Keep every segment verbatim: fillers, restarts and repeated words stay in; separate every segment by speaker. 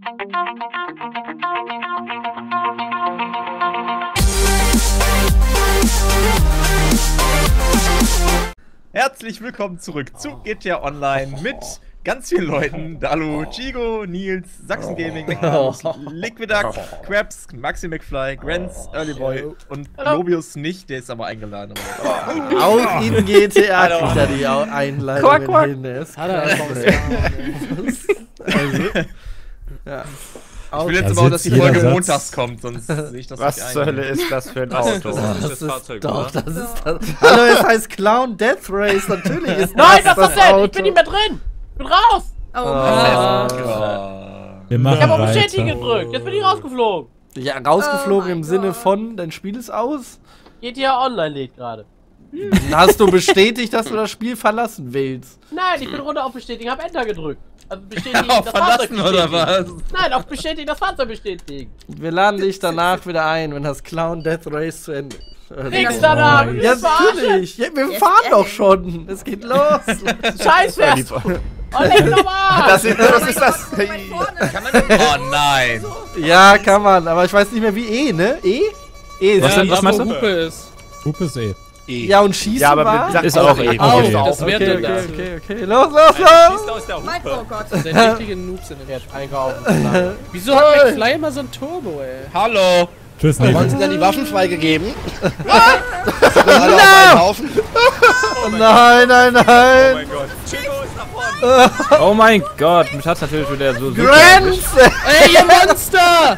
Speaker 1: Herzlich willkommen zurück zu G T A Online mit ganz vielen Leuten. Dalu, Chigo, Nils, Sachsen Gaming, McManus, Liquiduck, Krabs, Maxi McFly, Grenz, Earlyboy und Globius nicht, der ist aber eingeladen.
Speaker 2: Auch in G T A kriegt er die Einladung
Speaker 3: Quack, quack.
Speaker 2: hin. Der ist
Speaker 3: Hat er
Speaker 2: krass,
Speaker 3: das
Speaker 2: ey. Also, ja.
Speaker 1: Ich will jetzt
Speaker 4: Da
Speaker 1: aber auch, dass die
Speaker 4: sitzt
Speaker 1: Folge
Speaker 4: jeder
Speaker 1: montags kommt, sonst sehe ich das
Speaker 5: Was
Speaker 1: nicht
Speaker 5: zur
Speaker 1: ein.
Speaker 5: Hölle ist das für ein Auto?
Speaker 2: Das
Speaker 6: das
Speaker 2: ist
Speaker 6: Fahrzeug,
Speaker 2: doch,
Speaker 6: oder?
Speaker 2: das ist das. Hallo, es heißt Clown Death Race. Natürlich ist
Speaker 3: Nein,
Speaker 2: das
Speaker 3: was ist
Speaker 2: das
Speaker 3: das denn?
Speaker 2: Auto.
Speaker 3: Ich bin nicht mehr drin! Ich bin raus!
Speaker 7: Oh,
Speaker 2: Ah.
Speaker 4: Wir
Speaker 3: Ich
Speaker 4: machen
Speaker 3: habe auf
Speaker 4: weiter.
Speaker 3: Bestätigen gedrückt, jetzt bin ich rausgeflogen.
Speaker 2: Ja, rausgeflogen
Speaker 7: Oh
Speaker 2: im
Speaker 7: mein
Speaker 2: Sinne
Speaker 7: Gott.
Speaker 2: von, dein Spiel ist aus.
Speaker 3: G T A Online lädt gerade.
Speaker 2: Hast du bestätigt, dass du das Spiel verlassen willst?
Speaker 3: Nein, ich bin runter auf Bestätigen, habe Enter gedrückt. Also bestätigen,
Speaker 1: Auf
Speaker 3: das Fahrzeug
Speaker 1: verlassen oder
Speaker 3: bestätigen.
Speaker 1: was?
Speaker 3: Nein, auf bestätigen, das Fahrzeug bestätigen.
Speaker 2: Wir laden dich danach wieder ein, wenn das Clown Death Race zu Ende
Speaker 3: Nix danach,
Speaker 4: mein
Speaker 3: wir
Speaker 2: Ja,
Speaker 3: verarschen.
Speaker 2: natürlich. Ja, wir
Speaker 7: Jetzt
Speaker 2: fahren doch
Speaker 7: ehrlich.
Speaker 2: schon. Es geht los.
Speaker 3: Scheiß fährst du. Oh, leck doch mal.
Speaker 5: Das ist, was ist das?
Speaker 7: Weit vorne.
Speaker 1: Kann man oh nein!
Speaker 2: Ja, kann man, aber ich weiß nicht mehr wie E, ne? E? E ist
Speaker 6: Was,
Speaker 2: ja,
Speaker 6: denn, was meinst du?
Speaker 3: Hupe ist.
Speaker 4: Hupe ist eh.
Speaker 2: ja, und Schießen
Speaker 5: Ja, aber
Speaker 2: war?
Speaker 5: mit Sachen
Speaker 6: Ist auch
Speaker 5: E.
Speaker 6: E.
Speaker 3: Au,
Speaker 4: Okay.
Speaker 3: das
Speaker 2: Okay,
Speaker 3: wäre
Speaker 2: okay,
Speaker 3: das.
Speaker 2: okay, okay. Los, los,
Speaker 6: Schießt
Speaker 2: los!
Speaker 6: aus der
Speaker 7: Mein, oh
Speaker 6: Hupe.
Speaker 7: Gott.
Speaker 3: Das sind richtige Noobs in den jetzt einkaufen. Wieso hat McFly immer so ein Turbo, ey?
Speaker 1: Hallo!
Speaker 4: Tschüss,
Speaker 8: Wollen
Speaker 4: Nico.
Speaker 8: Sie denn die Waffen freigegeben? Sind alle auf einen Haufen?
Speaker 2: Nein, nein,
Speaker 6: Oh
Speaker 2: nein!
Speaker 6: mein Gott. Chico ist nach vorne. Oh mein Gott, mich hat's natürlich wieder so super erwischt.
Speaker 2: Grenz!
Speaker 3: Ey, ihr Monster!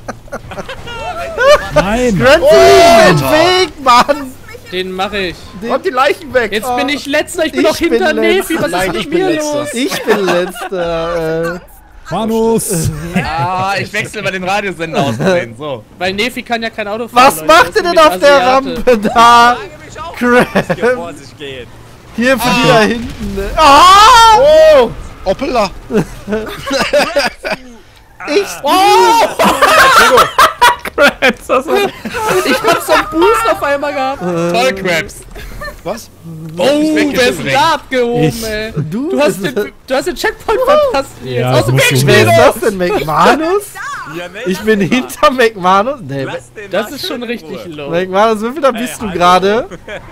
Speaker 4: Nein!
Speaker 2: Grenz oh, mit Weg, Mann!
Speaker 3: Den mache ich.
Speaker 5: Räumt die Leichen weg!
Speaker 3: Jetzt bin ich letzter, ich bin
Speaker 2: Ich
Speaker 3: noch hinter
Speaker 2: bin
Speaker 3: Nefi, was
Speaker 8: Nein,
Speaker 3: ist
Speaker 8: ich
Speaker 3: mit
Speaker 8: bin
Speaker 3: mir
Speaker 8: letzter.
Speaker 3: los?
Speaker 2: Ich bin letzter. Äh.
Speaker 4: Manus!
Speaker 1: Ah, ich wechsle mal den Radiosender aus Versehen, so.
Speaker 3: Weil Nefi kann ja kein Auto fahren.
Speaker 2: Was
Speaker 3: Leute,
Speaker 2: macht
Speaker 3: das
Speaker 2: ihr
Speaker 3: ist
Speaker 2: denn
Speaker 3: nämlich
Speaker 2: auf der
Speaker 3: Asiate.
Speaker 2: Rampe da?
Speaker 6: hier
Speaker 2: Crap!
Speaker 6: vor sich geht.
Speaker 2: Hier für die da hinten. ne? Ah!
Speaker 8: Oh! Hoppala!
Speaker 2: Ich.
Speaker 3: Ich hab so einen Boost auf einmal gehabt.
Speaker 1: Toll, Krabs!
Speaker 8: Was?
Speaker 3: Oh, wer ist denn da abgehoben,
Speaker 4: Ich.
Speaker 3: ey?
Speaker 2: Du,
Speaker 3: Du hast den, du hast den Checkpoint verpasst, Nils.
Speaker 4: Ja,
Speaker 3: Aus
Speaker 4: das
Speaker 3: dem
Speaker 4: musst
Speaker 3: Weg
Speaker 4: du
Speaker 2: Wer
Speaker 3: stehen!
Speaker 2: ist das denn? McManus?
Speaker 6: Ja, nee,
Speaker 2: Ich
Speaker 6: lass
Speaker 2: bin
Speaker 6: den mal.
Speaker 2: hinter McManus. Nee,
Speaker 6: Lass den
Speaker 3: Das
Speaker 6: mal
Speaker 3: ist schon
Speaker 6: in
Speaker 3: richtig
Speaker 6: Ruhe.
Speaker 3: low.
Speaker 2: McManus, wie viel da bist du
Speaker 6: hallo.
Speaker 2: gerade?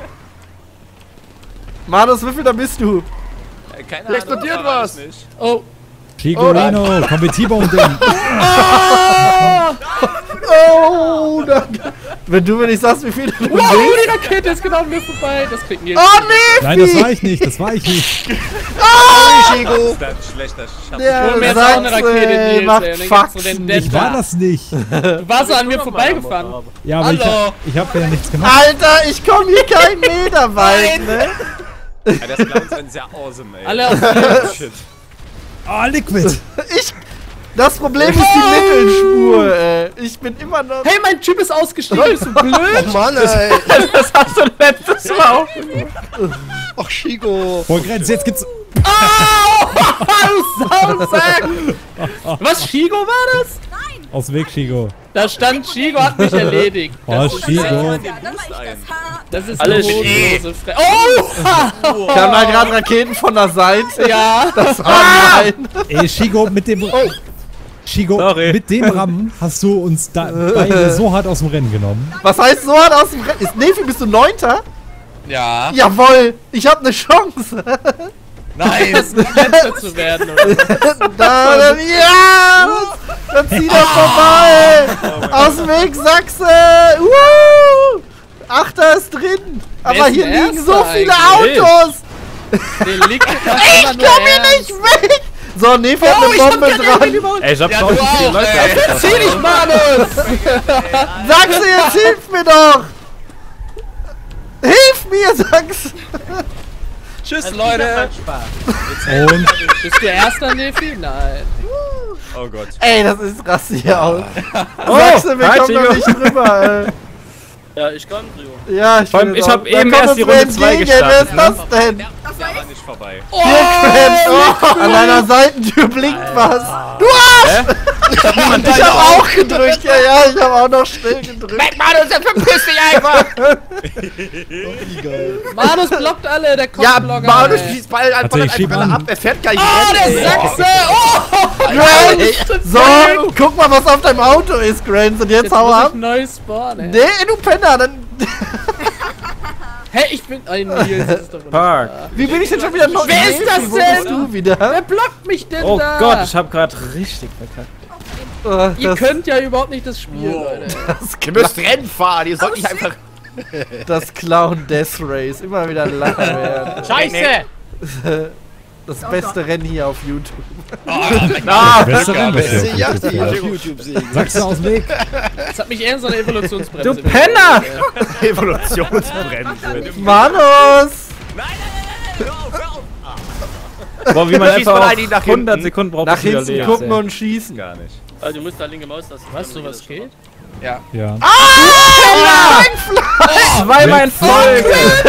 Speaker 2: Manus, wie viel da bist du?
Speaker 6: Äh, Keine
Speaker 5: Hier explodiert
Speaker 6: Ahnung, verrat
Speaker 5: was.
Speaker 6: ich nicht.
Speaker 3: Oh,
Speaker 4: Chigolino, komm mit T-Bone den.
Speaker 2: Oh, danke. Wenn du mir nicht sagst, wie viel du
Speaker 3: wow,
Speaker 2: bist.
Speaker 3: die Rakete ist genau an mir vorbei. Das kriegt Nils.
Speaker 2: Oh, nee!
Speaker 4: Nein, das war ich nicht, das war ich nicht.
Speaker 8: Sorry, Chigo!
Speaker 6: Das ist ein schlechter Schatz.
Speaker 2: Der
Speaker 3: Hol mir jetzt auch eine
Speaker 2: Sachse,
Speaker 3: Rakete, Nils,
Speaker 2: macht
Speaker 3: ey, und dann gibt's so
Speaker 2: Faxen.
Speaker 3: den
Speaker 4: Ich war das nicht.
Speaker 3: Du warst so an mir vorbeigefahren.
Speaker 4: Ja, aber ich,
Speaker 1: Hallo.
Speaker 4: hab- ich hab ja nichts gemacht.
Speaker 2: Alter, ich komm hier keinen Meter weit, ne?
Speaker 6: Ja, das Clowns sind sehr awesome, ey.
Speaker 3: Alle auf mir.
Speaker 6: Shit.
Speaker 4: Ah, Liquid!
Speaker 2: Ich. Das Problem ist die Mittelspur, ey. Ich bin immer noch.
Speaker 3: Hey, mein Typ ist ausgestiegen. Bist du blöd?
Speaker 8: Oh Mann, ey!
Speaker 2: Das hast du letztes Mal auch.
Speaker 8: Ach, Chigo!
Speaker 4: Vor Grenz, jetzt gibt's.
Speaker 3: Soundsack! Was, Shigo war das?
Speaker 4: Aus dem Weg, Chigo.
Speaker 3: Da stand Shigo, hat mich erledigt.
Speaker 4: Oh,
Speaker 3: Das ist,
Speaker 4: Chigo.
Speaker 7: Ja, dann war ich das Haar.
Speaker 3: das ist
Speaker 6: Alles
Speaker 3: eine hodenlose Fre Oh!
Speaker 2: Ich hab da gerade Raketen von der Seite.
Speaker 3: Ja.
Speaker 2: Das war nein.
Speaker 4: Ey, Chigo, mit dem. Chigo,
Speaker 6: Sorry.
Speaker 4: mit dem Ram hast du uns da beide so hart aus dem Rennen genommen.
Speaker 2: Was heißt so hart aus dem Rennen? Ist Nefi, bist du Neunter?
Speaker 1: Ja.
Speaker 2: Jawoll, ich hab ne Chance.
Speaker 1: Nein!
Speaker 3: Letzter zu werden. Oder?
Speaker 2: Da, dann, ja! Dann zieh doch vorbei! Aus dem Weg, Sachse! Uh! Achter ist drin! Aber
Speaker 3: Wer ist
Speaker 2: hier
Speaker 3: denn
Speaker 2: liegen so
Speaker 3: Erster
Speaker 2: viele
Speaker 3: eigentlich?
Speaker 2: Autos!
Speaker 3: Der liegt
Speaker 2: Ich komm hier nicht weg! So, Nefi hat
Speaker 3: Oh,
Speaker 2: eine
Speaker 3: ich hab
Speaker 2: Bombe
Speaker 3: grad
Speaker 2: dran!
Speaker 3: den überholt.
Speaker 6: Ey, ich hab
Speaker 1: Ja,
Speaker 6: tausend
Speaker 1: du
Speaker 6: viele
Speaker 1: auch,
Speaker 6: Leute.
Speaker 1: ey.
Speaker 2: Zieh dich, Manus! Sachse, jetzt hilf mir doch! Hilf mir, Sachse!
Speaker 1: Tschüss,
Speaker 3: Also,
Speaker 1: Leute!
Speaker 3: das macht Spaß.
Speaker 4: Und
Speaker 3: Bist du Erster, Nefi? Nein.
Speaker 6: Oh Gott.
Speaker 2: Ey, das ist krass hier aus.
Speaker 6: Oh,
Speaker 2: Sachse, wir
Speaker 6: hi,
Speaker 2: kommen
Speaker 6: Chigo.
Speaker 2: doch nicht drüber, ey.
Speaker 3: Ja, ich kann, Trio.
Speaker 2: Ja, ich,
Speaker 6: Vor allem,
Speaker 2: bin
Speaker 6: ich
Speaker 2: jetzt
Speaker 6: hab
Speaker 2: auch-
Speaker 6: eben
Speaker 2: Da kommt
Speaker 6: erst die
Speaker 2: uns wer
Speaker 6: Runde zwei
Speaker 2: entgegen. Wer ist
Speaker 6: gestartet,
Speaker 2: das denn?
Speaker 6: Der war nicht vorbei.
Speaker 2: Hier, Krabs. Oh, an deiner Seitentür blinkt was. Du Arsch! Ich hab auch gedrückt, ja, ja, ich hab auch noch schnell gedrückt.
Speaker 5: McManus, dann verpiss dich einfach!
Speaker 3: Manus blockt alle, der
Speaker 5: Ja,
Speaker 3: Kopfblocker.
Speaker 5: Manus
Speaker 3: ey.
Speaker 5: schießt Ball einfach
Speaker 4: ich schieb
Speaker 5: alle
Speaker 4: an.
Speaker 5: ab. Er fährt gar nicht
Speaker 3: Ah,
Speaker 5: rennen,
Speaker 3: der
Speaker 5: ey.
Speaker 3: Sachse! Oh!
Speaker 2: Grant! So, guck mal, was auf deinem Auto ist, Grant. Und jetzt,
Speaker 3: Jetzt
Speaker 2: hau
Speaker 3: muss
Speaker 2: ab.
Speaker 3: ich neu spawnen.
Speaker 2: Nee, du Penner, dann...
Speaker 3: Hey, ich bin ein Nils. Das ist doch
Speaker 6: Park.
Speaker 2: Wie bin ich denn schon wieder neu?
Speaker 3: Wer ist das
Speaker 2: Wo
Speaker 3: denn?
Speaker 2: bist du wieder?
Speaker 3: Wer blockt mich denn
Speaker 6: Oh
Speaker 3: da?
Speaker 6: Gott, ich hab grad richtig verkackt.
Speaker 2: Oh,
Speaker 3: Ihr
Speaker 2: das,
Speaker 3: könnt ja überhaupt nicht das Spiel, Leute.
Speaker 2: das,
Speaker 5: Ihr müsst Rennen fahren, ihr sollt nicht einfach...
Speaker 2: das Clown Death Race. Immer wieder lachen werden.
Speaker 3: Scheiße!
Speaker 2: Das beste Rennen hier auf YouTube.
Speaker 6: Ah,
Speaker 4: Beste Rennen
Speaker 8: Beste
Speaker 4: bisher.
Speaker 8: Yacht, die auf YouTube sehen.
Speaker 4: Sachse aus dem Weg.
Speaker 3: Das hat mich eher in so eine Evolutionsbremse.
Speaker 6: Du Penner!
Speaker 5: Evolutionsbremse.
Speaker 2: Manus!
Speaker 6: Boah, wie man
Speaker 5: Schießt
Speaker 6: einfach
Speaker 5: mal
Speaker 6: auf
Speaker 5: einen nach
Speaker 6: hundert
Speaker 5: hinten.
Speaker 6: Sekunden braucht,
Speaker 2: Nach
Speaker 6: bis wieder
Speaker 2: hinten
Speaker 6: lebt,
Speaker 2: gucken
Speaker 6: ey.
Speaker 2: und schießen.
Speaker 5: Gar nicht.
Speaker 9: Also du musst da linke Maus lassen.
Speaker 3: Weißt du, was geht?
Speaker 1: Ja.
Speaker 4: Ja.
Speaker 6: Zweimal in Folge!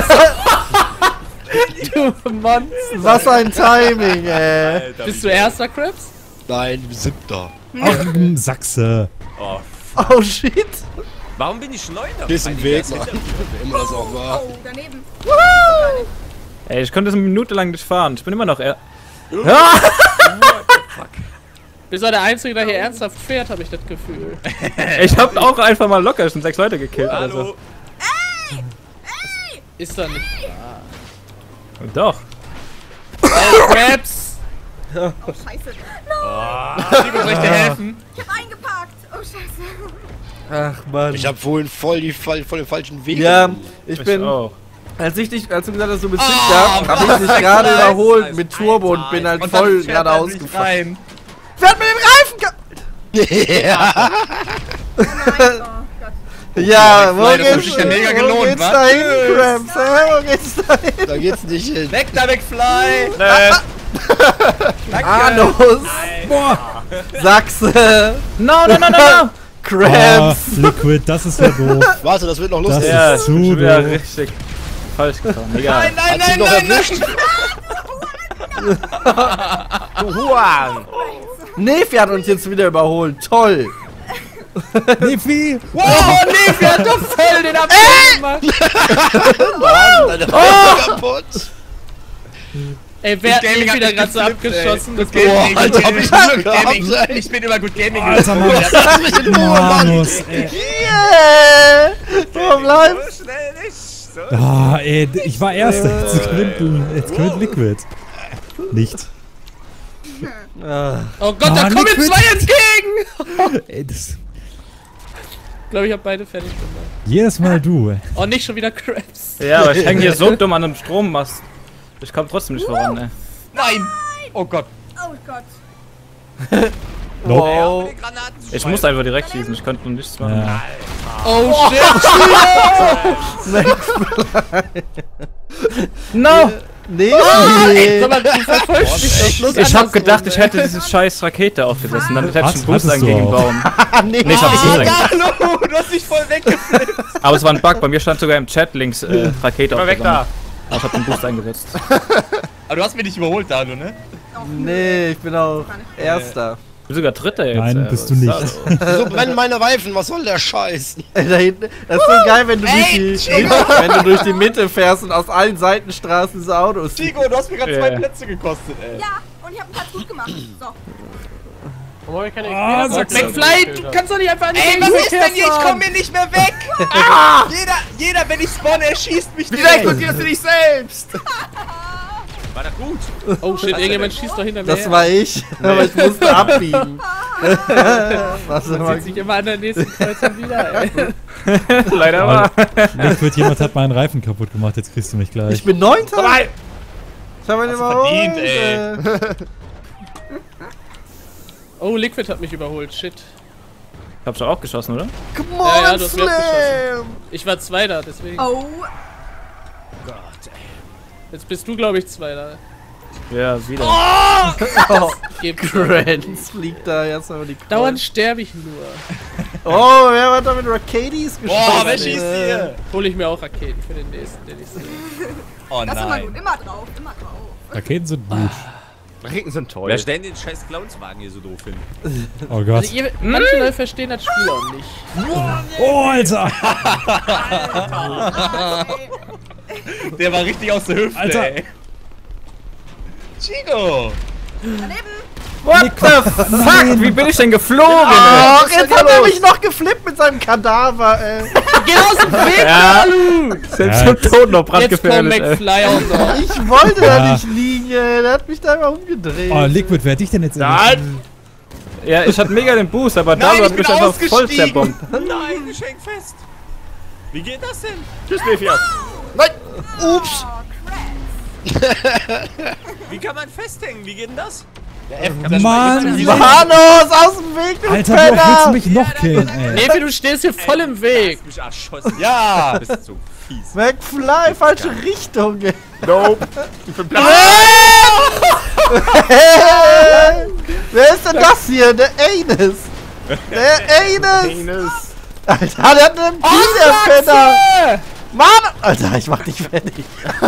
Speaker 3: Du Mann.
Speaker 2: Was ein Timing, ey.
Speaker 3: Bist du erster, Krebs?
Speaker 8: Nein, siebter.
Speaker 4: Ach, m, Sachse.
Speaker 2: Oh shit.
Speaker 5: Warum bin ich Neuner?
Speaker 8: Bis im Weg, Mann. Wer immer das auch war.
Speaker 7: Oh, daneben.
Speaker 6: Ey, ich konnte das eine Minute lang nicht fahren. Ich bin immer noch er.
Speaker 3: Bist du der Einzige, der hier ernsthaft fährt, habe ich das Gefühl.
Speaker 6: Ich hab auch einfach mal locker schon sechs Leute gekillt oder so.
Speaker 3: Ist da nicht.
Speaker 6: Doch.
Speaker 3: Oh, Krebs!
Speaker 7: Oh, scheiße.
Speaker 3: Chico, soll ich dir helfen?
Speaker 7: Ich hab eingeparkt. Oh, scheiße.
Speaker 2: Ach man.
Speaker 8: Ich hab vorhin voll, die, voll, voll den falschen Weg.
Speaker 2: Ja, ich
Speaker 6: Ich
Speaker 2: bin.
Speaker 6: auch.
Speaker 2: Als, ich dich, als du gesagt hast, du bist siebter, hab ich dich gerade überholt mit Turbo und bin halt
Speaker 1: Und
Speaker 2: voll
Speaker 1: dann fährt er
Speaker 2: geradeaus
Speaker 1: sich
Speaker 2: gefahren.
Speaker 1: rein.
Speaker 2: Fährt mit dem Reifen! ge-
Speaker 8: Ja.
Speaker 7: Oh nein. Oh Gott.
Speaker 2: Ja, wo
Speaker 1: McFly, das hat
Speaker 2: geht's,
Speaker 1: sich ja mega
Speaker 2: wo
Speaker 1: gelohnt,
Speaker 2: geht's
Speaker 1: wa?
Speaker 2: da hin,
Speaker 1: Tschüss.
Speaker 2: Cramps? Hä? Wo geht's da hin?
Speaker 8: Da geht's nicht hin.
Speaker 1: Weg da, McFly! Danke!
Speaker 2: Anus!
Speaker 4: Boah.
Speaker 2: Sachse!
Speaker 6: No, no, no, no, no!
Speaker 4: Oh,
Speaker 2: Cramps!
Speaker 4: Liquid, das ist ja doof.
Speaker 8: Warte, das wird noch
Speaker 4: Das
Speaker 8: lustig.
Speaker 6: Ja,
Speaker 4: ist
Speaker 6: ich
Speaker 4: zu
Speaker 6: bin wieder
Speaker 4: doof.
Speaker 6: richtig falsch gefahren. Egal.
Speaker 1: Nein, nein,
Speaker 8: Hat sie
Speaker 1: nein,
Speaker 8: noch
Speaker 1: nein, nein!
Speaker 8: erwischt?
Speaker 5: Du Huan!
Speaker 2: Nefi hat uns jetzt wieder überholt. Toll!
Speaker 4: Nefi!
Speaker 3: Wow, nee, wer hat doch voll den Abschluss gemacht?
Speaker 8: Mann, deine Augen kaputt.
Speaker 3: Ey, wer hat
Speaker 1: Gaming
Speaker 3: mich
Speaker 1: hat
Speaker 3: wieder
Speaker 1: mich
Speaker 3: gerade so
Speaker 1: geflippt, ey.
Speaker 3: abgeschossen? Das
Speaker 1: Good Gaming,
Speaker 8: Alter,
Speaker 1: Good
Speaker 8: hab ich
Speaker 1: Gaming,
Speaker 8: Glück
Speaker 1: Good
Speaker 8: gehabt,
Speaker 1: Gaming.
Speaker 8: ey.
Speaker 1: Ich bin über Good Gaming
Speaker 4: Alter, Mann.
Speaker 8: Lass mich in Ruhe, Mann.
Speaker 4: Manus, ey.
Speaker 2: Yeah! Wo bleibst
Speaker 1: So schnell nicht! So.
Speaker 4: Ah, ey, ich war Erster. Jetzt gewinnt, jetzt gewinnt Liquid. Nicht.
Speaker 2: du? Ah.
Speaker 3: Oh Gott, da
Speaker 4: Ah,
Speaker 3: kommen
Speaker 4: Liquid.
Speaker 3: zwei entgegen!
Speaker 4: Ey, das,
Speaker 3: Ich glaube, ich habe beide fertig gemacht.
Speaker 4: jedes Mal du, ey.
Speaker 3: Oh, nicht schon wieder Krebs.
Speaker 6: Ja, aber ich hänge hier so dumm an einem Strommast. Ich komm trotzdem nicht voran, ey.
Speaker 1: Nein! Oh Gott!
Speaker 7: Oh Gott.
Speaker 4: Nope.
Speaker 2: Wow.
Speaker 6: Ich muss einfach direkt schießen, ich könnte noch nichts machen.
Speaker 4: Ja.
Speaker 3: Oh, shit!
Speaker 6: No!
Speaker 2: Nee!
Speaker 3: Sag mal, du verfolgst mich doch bloß
Speaker 6: Ich hab
Speaker 3: andersrum,
Speaker 6: gedacht, ich
Speaker 3: ey.
Speaker 6: hätte diese scheiß Rakete aufgesessen, dann hätte ich
Speaker 4: Was?
Speaker 6: einen Boost
Speaker 4: Hattest du
Speaker 6: gegen den
Speaker 4: auch?
Speaker 6: Baum.
Speaker 2: nee.
Speaker 6: Nee, ich hab's nicht
Speaker 1: Ja, hallo! Du hast mich voll weggeflippt!
Speaker 6: Aber es war ein Bug, bei mir stand sogar im Chat links äh, Rakete
Speaker 5: Mal weg da!
Speaker 6: Aber ich hab den Boost eingesetzt.
Speaker 1: Aber du hast mich nicht überholt, Dalo, ne?
Speaker 2: Nee, ich bin auch Erster.
Speaker 6: Ich bin sogar Dritter jetzt.
Speaker 4: Nein,
Speaker 6: ey.
Speaker 4: bist
Speaker 6: Was
Speaker 4: du
Speaker 6: ist
Speaker 4: nicht.
Speaker 6: das?
Speaker 8: So brennen meine Reifen, was soll der Scheiß?
Speaker 2: Ey, da hinten, das ist so geil, wenn du, durch die, wenn du durch die Mitte fährst und aus allen Seitenstraßen diese Autos siehst.
Speaker 1: Chico, du hast mir gerade
Speaker 6: Ja.
Speaker 1: zwei Plätze gekostet, ey.
Speaker 7: Ja, und ich hab einen Platz gut gemacht. So.
Speaker 3: Warum hab ich keine
Speaker 4: Ah,
Speaker 3: X P?
Speaker 4: Sachse.
Speaker 3: McFly, du kannst doch nicht einfach an die
Speaker 1: Ey, was ist denn hier? Ich
Speaker 3: fahren.
Speaker 1: komm hier nicht mehr weg! jeder, jeder, wenn ich spawne, er schießt mich
Speaker 5: Wie
Speaker 1: direkt!
Speaker 5: explodierst du dich selbst? War das gut?
Speaker 3: Oh shit, irgendjemand schießt doch hinter mir.
Speaker 2: Das war ich, aber ich musste abbiegen. Was soll
Speaker 3: Man
Speaker 2: man
Speaker 3: sieht sich immer an der nächsten Kreuzung wieder, ey.
Speaker 6: Leider war.
Speaker 4: Liquid, jemand hat meinen Reifen kaputt gemacht, jetzt kriegst du mich gleich.
Speaker 2: Ich bin Neunter?
Speaker 5: Nein!
Speaker 2: Ich hab ihn
Speaker 1: Hast du
Speaker 2: überholt.
Speaker 1: verdient, ey.
Speaker 2: äh.
Speaker 3: Oh, Liquid hat mich überholt, shit.
Speaker 6: Ich hab schon auch geschossen, oder?
Speaker 2: Come
Speaker 3: Ja,
Speaker 2: on,
Speaker 3: ja, du hast mich
Speaker 2: Slam!
Speaker 3: Ich war Zweiter, deswegen.
Speaker 7: Oh.
Speaker 3: Jetzt bist du, glaube ich, Zweiter.
Speaker 6: Ja, wieder.
Speaker 2: Oh,
Speaker 3: Gib
Speaker 2: Grants fliegt da jetzt über die Kreuz.
Speaker 3: Dauernd sterbe ich nur.
Speaker 2: Oh, wer hat da mit Rakadis geschossen?
Speaker 1: Boah, wer schießt
Speaker 2: Äh,
Speaker 1: hier?
Speaker 3: Hole ich mir auch Raketen für den nächsten, den ich sehe.
Speaker 1: Oh
Speaker 7: Das ist immer gut.
Speaker 1: nein.
Speaker 7: Immer drauf. Immer drauf.
Speaker 4: Raketen sind gut.
Speaker 8: Recken sind toll.
Speaker 5: Wer stellt den scheiß Clownswagen hier so doof hin?
Speaker 4: Oh Gott.
Speaker 3: Also ihr, manche Leute verstehen das Spiel auch nicht.
Speaker 4: Oh, Alter!
Speaker 1: Der war richtig aus der Hüfte,
Speaker 4: Alter.
Speaker 1: ey. Chigo!
Speaker 6: What the fuck? Wie bin ich denn geflogen?
Speaker 2: Ach, jetzt hat er mich noch geflippt mit seinem Kadaver, ey.
Speaker 3: Geh aus dem Weg,
Speaker 6: Ja.
Speaker 3: Alu!
Speaker 6: Selbst
Speaker 4: Ja.
Speaker 6: im Tod noch
Speaker 3: Jetzt kommt
Speaker 6: brandgefährlich, ey.
Speaker 3: McFly auch noch.
Speaker 2: Ich wollte
Speaker 4: Ja.
Speaker 2: da nicht liegen, ey. Der hat mich da immer umgedreht.
Speaker 4: Oh, Liquid, wer hat dich denn jetzt
Speaker 8: Nein!
Speaker 6: Ja, ich hatte mega den Boost, aber
Speaker 1: Nein,
Speaker 6: da
Speaker 1: ich
Speaker 6: hat
Speaker 1: bin
Speaker 6: mich einfach voll
Speaker 1: ausgestiegen.
Speaker 6: zerbombt.
Speaker 5: Nein, ich häng fest. Wie geht das denn?
Speaker 8: Tschüss, Nephias. Nein! Ups!
Speaker 5: Wie kann man festhängen? Wie geht denn das?
Speaker 4: Mann!
Speaker 2: Manos, aus dem Weg, du
Speaker 4: Alter, wie oft willst du
Speaker 2: Penner!
Speaker 4: mich noch killen, ey?
Speaker 3: Nefi, du stehst hier voll im Weg.
Speaker 5: Du hast mich erschossen.
Speaker 1: Ja!
Speaker 5: Du bist so fies.
Speaker 2: McFly, falsche Richtung, ey.
Speaker 8: Nope. Ich bin platt.
Speaker 2: Hey! Wer ist denn das hier? Der Anus! Der Anus!
Speaker 8: Penis.
Speaker 2: Alter, der hat einen Pi, der Penner! Mann! Alter, ich mach dich fertig.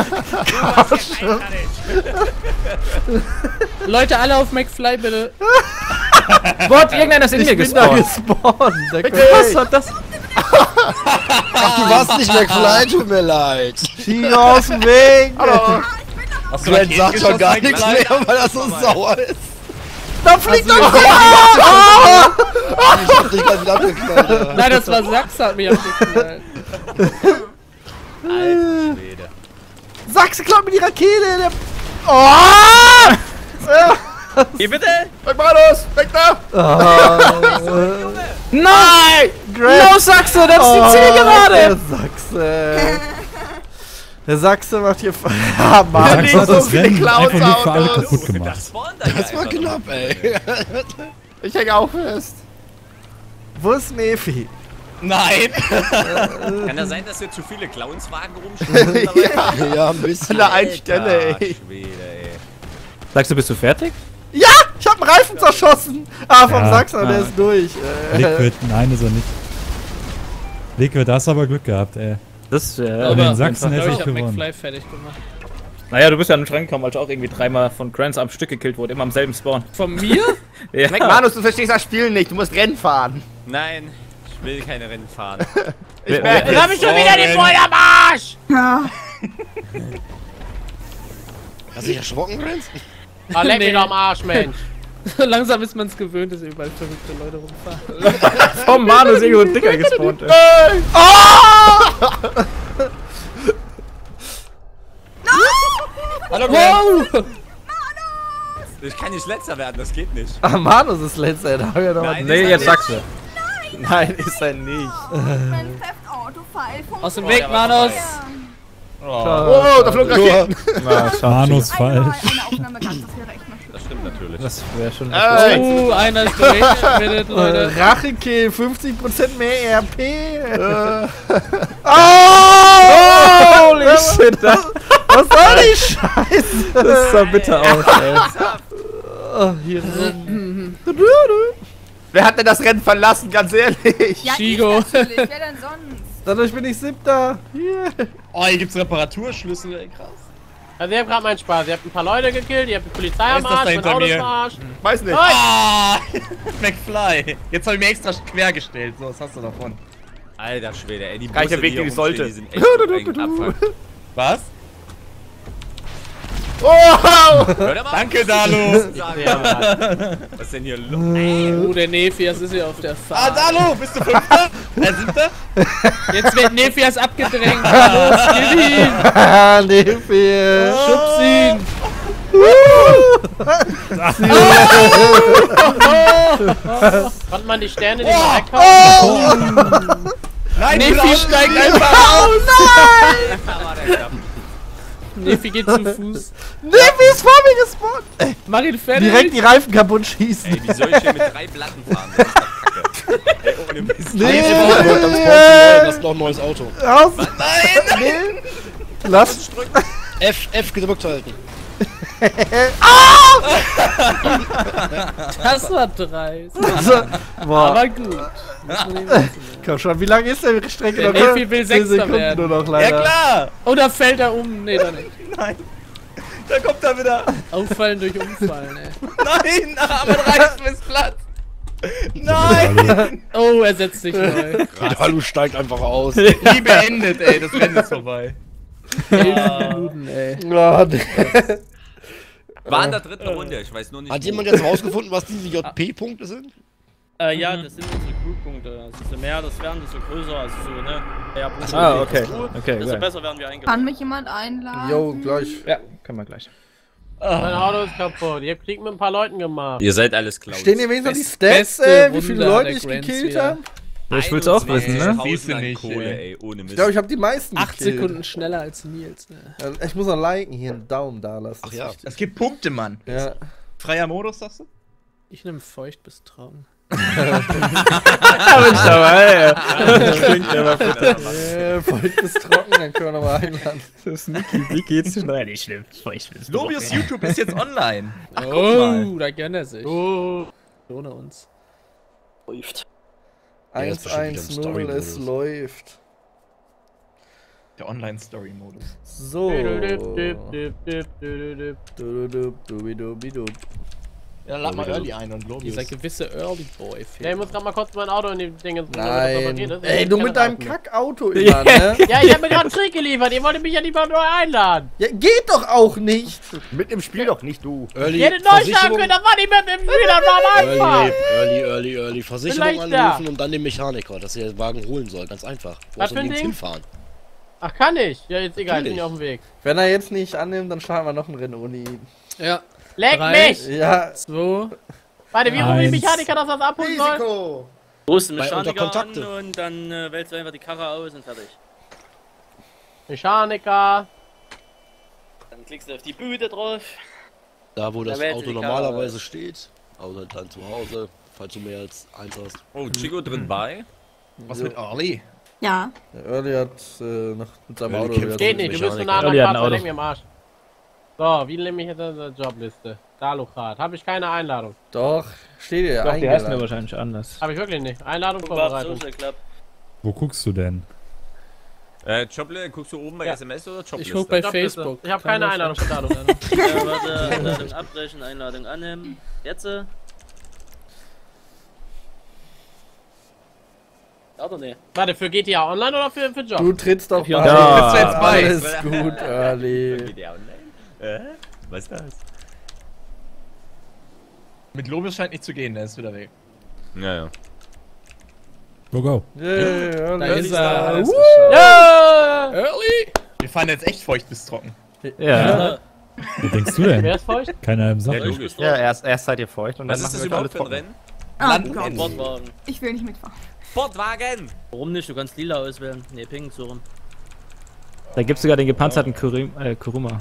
Speaker 3: Leute, alle auf McFly, bitte.
Speaker 6: What? Irgendeiner ist in mir
Speaker 2: Ich bin da
Speaker 6: gespawnt.
Speaker 2: gespawnt. Der
Speaker 6: Was hat das?
Speaker 8: Ach, du warst nicht McFly, tut mir leid.
Speaker 2: Chigo aus dem Weg!
Speaker 8: Hallo.
Speaker 1: Hast du
Speaker 8: Gwen sagt schon gar nichts
Speaker 1: McFly?
Speaker 8: mehr, weil er so sauer ist.
Speaker 2: Da fliegt er
Speaker 8: Ich hab dich gerade wieder abgeknallt. ja.
Speaker 3: Nein, das war Sachs, hat mich abgeknallt.
Speaker 5: Alter Schwede.
Speaker 2: Sachse klaut mir die Rakete! Der oh!
Speaker 1: Hier bitte!
Speaker 8: Weg mal los! Weg da!
Speaker 6: Nein!
Speaker 2: Grant.
Speaker 6: No, Sachse, das ist die
Speaker 2: Der
Speaker 6: Zielgerade!
Speaker 2: Sachse. Der Sachse macht hier. Ja, Mann.
Speaker 4: Sachs hat
Speaker 8: so
Speaker 4: das
Speaker 8: viele
Speaker 4: Rennen
Speaker 8: Clowns
Speaker 4: einfach nur für alle
Speaker 8: aus.
Speaker 4: kaputt gemacht.
Speaker 8: Das war knapp, ey. Ich häng auch fest.
Speaker 2: Wo ist Nefi?
Speaker 1: Nein!
Speaker 5: Kann das sein, dass hier zu viele Clownswagen rumstehen?
Speaker 8: ja, ja, ein bisschen. An der einen Stelle, ey.
Speaker 5: Schwede, ey.
Speaker 6: Sagst du, bist du fertig?
Speaker 2: Ja! Ich hab einen Reifen zerschossen! Ah, vom
Speaker 4: Ja.
Speaker 2: Sachse, der
Speaker 6: Ah.
Speaker 2: ist durch. Äh,
Speaker 4: Liquid, nein, ist er nicht. Liquid, da hast du aber Glück gehabt, ey.
Speaker 6: Das, äh,
Speaker 4: Aber den Sachsen
Speaker 3: ich
Speaker 4: hätte
Speaker 3: glaube,
Speaker 4: ich
Speaker 3: ich hab
Speaker 4: gewonnen.
Speaker 3: McFly fertig gemacht.
Speaker 6: naja, du bist ja nicht reingekommen, als ich auch irgendwie dreimal von Grants am Stück gekillt wurde, immer am selben Spawn.
Speaker 3: Von mir?
Speaker 6: Ja.
Speaker 8: Manus, du verstehst das Spiel nicht. Du musst Rennen fahren.
Speaker 5: Nein, ich will keine Rennen fahren.
Speaker 8: Ich merke
Speaker 5: Jetzt hab ich schon wieder den Feuer am Arsch!
Speaker 8: Hast du dich erschrocken, Grant?
Speaker 3: Ah, leck mich doch am Arsch, Mensch. Langsam ist man es gewöhnt, dass überall verrückte Leute rumfahren.
Speaker 6: Vom Manu ist irgendwo ein Dicker gespawnt, ey.
Speaker 1: Hallo, Gwen!
Speaker 3: Wow!
Speaker 5: Ich kann nicht letzter werden, das geht nicht.
Speaker 2: Ah, Manus ist letzter, da haben wir noch
Speaker 5: Nein,
Speaker 6: Nee,
Speaker 5: ist
Speaker 6: jetzt
Speaker 5: er
Speaker 6: Sachse.
Speaker 8: Nein, ist er nicht.
Speaker 7: Mein Theft Auto Fall
Speaker 3: Aus dem
Speaker 5: Oh,
Speaker 3: Weg,
Speaker 5: der war
Speaker 3: Manos!
Speaker 8: Oh, da flog Raketen.
Speaker 6: Na,
Speaker 4: Manus falsch.
Speaker 7: Eine Aufnahme gab, das wäre echt mal schön.
Speaker 5: Das stimmt natürlich.
Speaker 6: Das wäre schon.
Speaker 8: Ey.
Speaker 3: Oh, einer ist geraged, Leute.
Speaker 2: Äh, Rachekill, fünfzig Prozent mehr R P.
Speaker 8: Äh,
Speaker 2: Oh!
Speaker 6: Holy shit, das,
Speaker 2: Was soll die Scheiße?
Speaker 6: das sah bitter aus, ey.
Speaker 2: Oh, hier rum.
Speaker 8: Wer hat denn das Rennen verlassen, ganz ehrlich?
Speaker 7: Ja,
Speaker 3: Chigo.
Speaker 7: ich natürlich. Wer denn sonst?
Speaker 2: Dadurch bin ich siebter. Yeah.
Speaker 1: Oh, hier gibt's Reparaturschlüssel, ey, krass.
Speaker 9: Also ihr habt gerade meinen Spaß. Ihr habt ein paar Leute gekillt, ihr habt die Polizei
Speaker 1: Wer
Speaker 9: am
Speaker 1: ist das da
Speaker 9: Arsch, mein
Speaker 1: hinter
Speaker 9: Auto
Speaker 1: mir?
Speaker 9: ist am Arsch.
Speaker 8: Weiß nicht.
Speaker 1: Ah! McFly! Jetzt hab ich mir extra quer gestellt. So, was hast du davon?
Speaker 5: Alter Schwede, ey, die
Speaker 8: Gleicher
Speaker 5: Busse,
Speaker 8: Weg,
Speaker 5: die hier
Speaker 8: wie ich sollte.
Speaker 5: rumstehen, Die sind echt so ein Abfuck.
Speaker 1: Was?
Speaker 8: Oh!
Speaker 5: Hör doch mal,
Speaker 1: Danke, Dalu!
Speaker 5: was ist denn hier los?
Speaker 3: Oh, der Nephias ist hier auf der
Speaker 1: Ah,
Speaker 3: Fahrt.
Speaker 1: Dalu! Bist du Fünfter? Äh, Siebter?
Speaker 3: Jetzt wird Nephias abgedrängt. Los, kill ihn!
Speaker 2: Ah, Nefi.
Speaker 3: Schubs ihn!
Speaker 9: Konnte man die Sterne nicht mehr weghauen?
Speaker 1: Nein,
Speaker 3: Nefi steigt einfach aus! Nephi geht zu Fuß.
Speaker 2: Nefi ist vor mir gespawnt. Ey,
Speaker 3: Mach ihn fertig!
Speaker 2: direkt die Reifen kaputt schießen.
Speaker 5: Ey, wie soll ich hier mit drei Platten fahren? Das ist doch Kacke. Ey, ohne Mist.
Speaker 2: Nee,
Speaker 8: Das ist noch ein neues Auto.
Speaker 2: raus. Nein! Lass.
Speaker 8: F, F gedrückt halten.
Speaker 3: Das war dreist.
Speaker 2: Boah,
Speaker 3: Aber gut. Muss man ihm lassen.
Speaker 2: komm schon, wie lange ist denn die Strecke
Speaker 3: Der
Speaker 2: noch?
Speaker 3: Nefi will
Speaker 2: zehn
Speaker 3: Sechster
Speaker 2: Sekunden
Speaker 3: werden.
Speaker 2: nur noch
Speaker 1: Ja,
Speaker 2: leider.
Speaker 1: klar!
Speaker 3: Oh, da fällt er um. Nee, da nicht.
Speaker 1: Nein! Da kommt er wieder.
Speaker 3: Auffallen durch Umfallen, ey.
Speaker 1: Nein, aber reißt ist Platz. Nein!
Speaker 3: Oh, er setzt sich neu.
Speaker 8: Hallo steigt einfach aus.
Speaker 1: Die beendet, ey. Das Rennen ist vorbei.
Speaker 3: elf Minuten, ey.
Speaker 2: Oh,
Speaker 5: War in der dritten Runde, ich weiß nur nicht.
Speaker 8: Hat
Speaker 5: wo.
Speaker 8: jemand jetzt rausgefunden, was diese J P-Punkte sind?
Speaker 9: Äh, ja, das sind unsere Crew-Punkte. Also, desto mehr das werden, desto größer. Also, so, ne? Ja,
Speaker 6: So, ah, okay. Okay,
Speaker 9: desto
Speaker 6: gut.
Speaker 9: besser werden wir eingebaut.
Speaker 7: Kann mich jemand einladen?
Speaker 2: Jo, gleich.
Speaker 6: Ja, können wir gleich.
Speaker 9: Mein Auto ist kaputt. Ihr habt Krieg mit ein paar Leuten gemacht.
Speaker 5: Ihr seid alles Clowns.
Speaker 2: Stehen hier wenigstens die
Speaker 3: Best-
Speaker 2: Stats,
Speaker 3: beste
Speaker 2: ey, wie viele
Speaker 3: Runde
Speaker 2: Leute
Speaker 3: der
Speaker 2: ich
Speaker 3: Grants
Speaker 2: gekillt
Speaker 3: wieder.
Speaker 2: habe?
Speaker 6: Ich will's auch wissen, ne?
Speaker 1: Siehst du
Speaker 5: an
Speaker 1: nicht,
Speaker 5: Kohle,
Speaker 1: ey.
Speaker 5: ey, ohne Mist.
Speaker 2: Ich glaube, ich habe die meisten
Speaker 3: Acht
Speaker 2: gekillt.
Speaker 3: Sekunden schneller als Nils, ne?
Speaker 2: Also, ich muss noch liken, hier einen Daumen da lassen.
Speaker 8: Ach ja.
Speaker 1: Es gibt Punkte, Mann.
Speaker 2: Ja.
Speaker 1: Freier Modus, sagst du?
Speaker 3: Ich nehme feucht bis trocken.
Speaker 6: Da bin ich dabei, ey. Klingt aber
Speaker 2: Äh, feucht bis trocken, dann können wir nochmal einladen.
Speaker 6: Sneaky, wie geht's denn? Nein, nicht schlimm. Ich will's
Speaker 1: Lobius YouTube ist jetzt online. Ach, guck
Speaker 3: Oh,
Speaker 1: mal.
Speaker 3: da gönnt er sich.
Speaker 9: Oh.
Speaker 3: Ohne uns.
Speaker 9: Läuft.
Speaker 8: Ja, ist
Speaker 2: eins
Speaker 8: bestimmt wieder
Speaker 2: eins
Speaker 8: ein
Speaker 2: null,
Speaker 8: Story-Modus.
Speaker 2: es läuft.
Speaker 1: Der Online-Story-Modus.
Speaker 2: So.
Speaker 3: Dududup.
Speaker 1: Ja, lad mal Early ein und
Speaker 3: Dieser
Speaker 1: Lobius.
Speaker 3: gewisse Early Boy
Speaker 9: Ja,
Speaker 3: fehlt.
Speaker 9: ich muss grad mal kurz mein Auto in die Dinge bringen.
Speaker 2: Nein. Ey, du mit deinem Kackauto immer, ne?
Speaker 9: Ja, ich hab mir gerade einen Trick geliefert. Ihr wolltet mich ja nicht mal nur einladen.
Speaker 2: Ja, geht doch auch nicht.
Speaker 8: Mit im Spiel doch nicht du. Early,
Speaker 9: Ihr hättet neu sagen können, das war nicht mit dem Spiel, das war am Anfang.
Speaker 8: Early, early, early. Versicherung
Speaker 9: Vielleicht
Speaker 8: anrufen
Speaker 9: da.
Speaker 8: und dann den Mechaniker, dass er den Wagen holen soll. Ganz einfach. Du
Speaker 9: Was
Speaker 8: musst
Speaker 9: für ein
Speaker 8: nirgends
Speaker 9: Ding?
Speaker 8: hinfahren.
Speaker 9: Ach, kann ich? Ja, jetzt egal, ich bin
Speaker 8: Natürlich.
Speaker 9: ja auf dem Weg.
Speaker 2: Wenn er jetzt nicht annimmt, dann starten wir noch ein Rennen ohne ihn.
Speaker 3: Ja.
Speaker 9: Leck
Speaker 3: Drei.
Speaker 9: mich!
Speaker 2: Ja.
Speaker 3: zwei.
Speaker 9: Warte, wie rufe ich
Speaker 4: Eins.
Speaker 9: Mechaniker, dass das abholen soll?
Speaker 2: Risiko.
Speaker 9: Rufst du
Speaker 8: Bei unter
Speaker 9: Mechaniker an
Speaker 8: Kontakte.
Speaker 9: und dann äh, wählst du einfach die Karre aus und fertig. Mechaniker. Dann klickst du auf die Bude drauf.
Speaker 8: Da, wo
Speaker 9: Da
Speaker 8: das
Speaker 9: wählst du
Speaker 8: Auto
Speaker 9: die Karre
Speaker 8: normalerweise
Speaker 9: aus.
Speaker 8: steht. Außer dann zu Hause, falls du mehr als eins hast.
Speaker 5: Oh, Chico drin bei.
Speaker 1: Was mit Early?
Speaker 7: Ja.
Speaker 2: Der Early hat äh, noch mit seinem
Speaker 8: Early
Speaker 2: Auto
Speaker 8: kämpft
Speaker 9: Geht
Speaker 8: mit
Speaker 9: nicht, du bist zu
Speaker 8: Mechaniker.
Speaker 9: nah an
Speaker 6: Ja,
Speaker 9: der
Speaker 6: die hat ein
Speaker 9: Karte,
Speaker 6: Auto.
Speaker 9: leck mir am Arsch. So, wie nehme ich jetzt in der Jobliste? Dalukrat. Habe ich keine Einladung.
Speaker 2: Doch, steht ja
Speaker 6: Doch, die heißen ja
Speaker 2: eingeladen.
Speaker 6: wahrscheinlich anders.
Speaker 9: Habe ich wirklich nicht. Einladung, Vorbereitung.
Speaker 4: Wo guckst du denn?
Speaker 5: Äh, Joble, guckst du oben bei
Speaker 9: Ja.
Speaker 5: S M S oder Jobliste?
Speaker 3: Ich guck bei
Speaker 9: Jobliste.
Speaker 3: Facebook.
Speaker 9: Ich habe
Speaker 3: Kann
Speaker 9: keine
Speaker 3: man
Speaker 9: Einladung von Daluk.
Speaker 10: Ja, warte, Einladung abbrechen, Einladung annehmen. Jetzt? äh? Ja oder nee?
Speaker 9: Warte, für G T A Online oder für, für Job?
Speaker 2: Du trittst doch
Speaker 3: Ja,
Speaker 2: bei.
Speaker 6: ja.
Speaker 1: Trittst du jetzt bei?
Speaker 2: Alles gut, Early.
Speaker 5: Geht der online? Äh? Was ist das?
Speaker 1: Mit Lobius scheint nicht zu gehen, der ist wieder weg.
Speaker 5: Ja, ja.
Speaker 4: Go, go.
Speaker 2: Yeah,
Speaker 3: Da
Speaker 2: Early.
Speaker 3: ist er.
Speaker 1: Alles
Speaker 9: Ja!
Speaker 3: Early!
Speaker 1: Wir fahren jetzt echt feucht bis trocken.
Speaker 6: Ja.
Speaker 4: Wie denkst du denn?
Speaker 9: Wer ist feucht?
Speaker 4: Keiner im Saft.
Speaker 5: Ja, logisch.
Speaker 6: Ja, erst, erst seid ihr feucht und
Speaker 5: Was
Speaker 6: dann
Speaker 5: ist
Speaker 6: machen
Speaker 5: das
Speaker 6: wir
Speaker 5: überhaupt für ein
Speaker 6: alle
Speaker 5: Rennen?
Speaker 7: Oh
Speaker 1: Landen
Speaker 7: Gott.
Speaker 1: in-
Speaker 10: Sportwagen.
Speaker 7: Ich will nicht mitfahren.
Speaker 5: Sportwagen!
Speaker 10: Warum nicht? Du kannst lila auswählen. Ne, pink, so rum.
Speaker 6: Da gibt's sogar den gepanzerten Kurim, äh, Kuruma.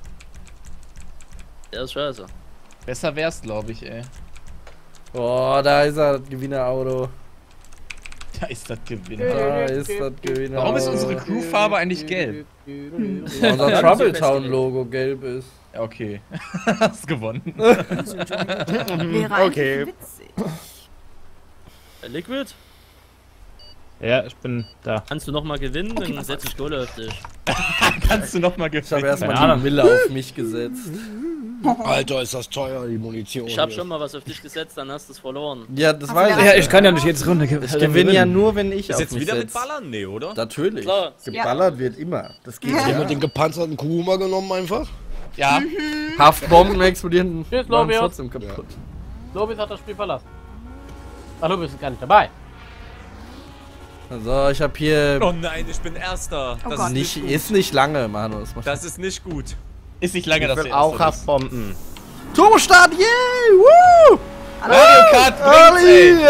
Speaker 10: Der ist scheiße.
Speaker 1: Besser wär's, glaube ich, ey.
Speaker 2: Oh, da ist er, das Gewinnerauto.
Speaker 1: Da ist das Gewinn.
Speaker 2: Da ist das Gewinnerauto.
Speaker 1: Warum ist unsere Crewfarbe eigentlich gelb?
Speaker 2: Weil unser Troubletown-Logo gelb ist.
Speaker 1: Ja, okay. Hast gewonnen.
Speaker 7: Wäre eigentlich
Speaker 8: Okay.
Speaker 7: witzig.
Speaker 10: Äh, Liquid?
Speaker 6: Ja, ich bin da.
Speaker 10: Kannst du nochmal gewinnen, dann setz ich Kohle auf dich.
Speaker 1: Kannst du nochmal
Speaker 2: Ich habe
Speaker 1: gewinnen?
Speaker 2: erstmal
Speaker 6: Keine Ahnung.
Speaker 2: die Mille auf mich gesetzt.
Speaker 8: Alter, ist das teuer, die Munition.
Speaker 10: Ich hab
Speaker 8: hier.
Speaker 10: schon mal was auf dich gesetzt, dann hast du es verloren.
Speaker 2: Ja, das
Speaker 7: Ach,
Speaker 2: weiß
Speaker 7: ja.
Speaker 2: ich.
Speaker 6: Ja, ich kann ja nicht jedes Runde gewinnen.
Speaker 2: Ich gewinne ja nur, wenn ich
Speaker 5: Ist
Speaker 2: auf
Speaker 5: jetzt
Speaker 2: mich
Speaker 5: wieder mit
Speaker 2: setze.
Speaker 5: Ballern? Nee, oder?
Speaker 2: Natürlich.
Speaker 10: Klar.
Speaker 2: Geballert wird immer. Das geht
Speaker 7: Ja.
Speaker 8: Haben wir
Speaker 2: ja.
Speaker 8: den gepanzerten Kuruma genommen einfach?
Speaker 1: Ja.
Speaker 2: Haftbomben explodieren.
Speaker 9: Tschüss,
Speaker 2: machen
Speaker 9: Lobius.
Speaker 2: trotzdem kaputt.
Speaker 9: Lobis hat das Spiel verlassen. Ach, Lobis ist gar nicht dabei.
Speaker 2: Also, ich habe hier
Speaker 5: Oh nein, ich bin Erster.
Speaker 7: Oh
Speaker 5: Das
Speaker 7: Gott.
Speaker 5: ist
Speaker 2: nicht,
Speaker 5: nicht gut.
Speaker 2: ist nicht lange, Manu. Das macht
Speaker 5: Das ist nicht gut.
Speaker 1: Ist nicht lange, dass
Speaker 8: Ich
Speaker 1: du
Speaker 8: will auch
Speaker 1: Erster bist.
Speaker 8: Haftbomben.
Speaker 2: Turbostart, yay! Woo!
Speaker 1: Mario Kart bringt's,
Speaker 2: Early!
Speaker 1: ey.